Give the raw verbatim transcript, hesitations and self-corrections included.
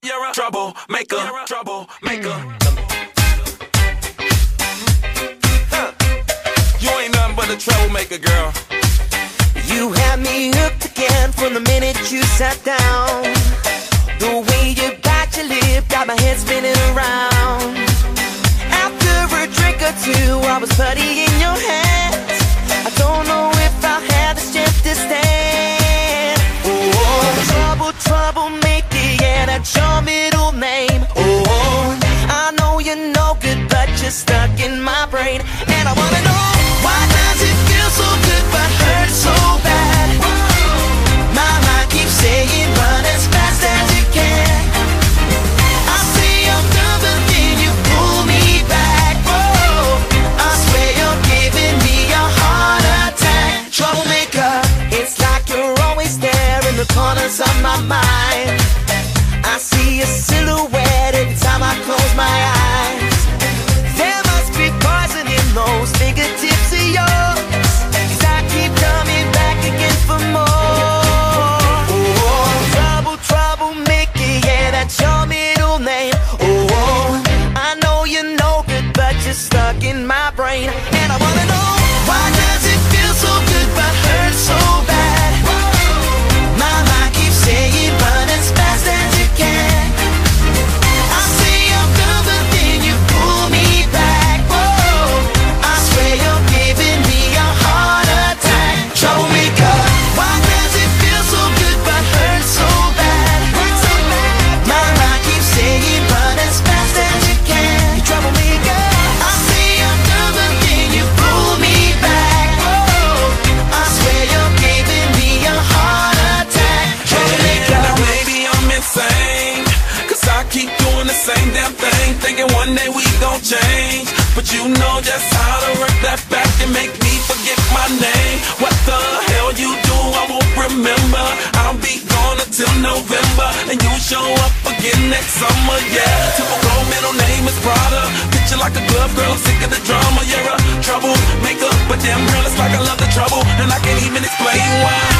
You're a troublemaker, troublemaker. Huh. You ain't nothing but a troublemaker, girl. You had me hooked again from the minute you sat down. The way you bite your lip got my head spinning around. After a drink or two, I was putty in your hands. I don't know if I'll have the strength to stand. Oh, trouble, troublemaker, yeah, that's your middle name. Oh, I know you're no good, but you're stuck in my brain. And I wanna know, why does it feel so good but hurt so bad? My mind keeps saying run as fast as you can. I say I'm done, but then you pull me back. Whoa, I swear you're giving me a heart attack. Troublemaker, it's like you're always there in the corners of my mind. I see a silhouette every time I close my eyes. There must be poison in those fingertips of yours, 'cause I keep coming back again for more. Oh, trouble, troublemaker, yeah, that's your middle name. Oh, I know you're no good, but you're stuck in my brain. And I wanna know, why does it feel so good but hurt so bad? My mind keeps saying run as fast as you can. I say I'm done, but then you pull me back. Whoa, I swear you're giving me a heart attack. Troublemaker, why does it feel so good but hurt so bad? My mind keeps saying run as fast as you can. Troublemaker, I say I'm done, but then you pull me back. Whoa, I swear you're giving me a heart attack. Troublemaker. Now maybe I'm insane, 'cause I keep doing the same damn thing, thinking one day we gon' change. But you know just how to work that back and make me forget my name. What the hell you do, I won't remember. I'll be gone until November, and you show up again next summer, yeah. Typical middle name is Prada. Picture like a glove, girl, I'm sick of the drama. You're a troublemaker, but damn girl, it's like I love the trouble, and I can't even explain why.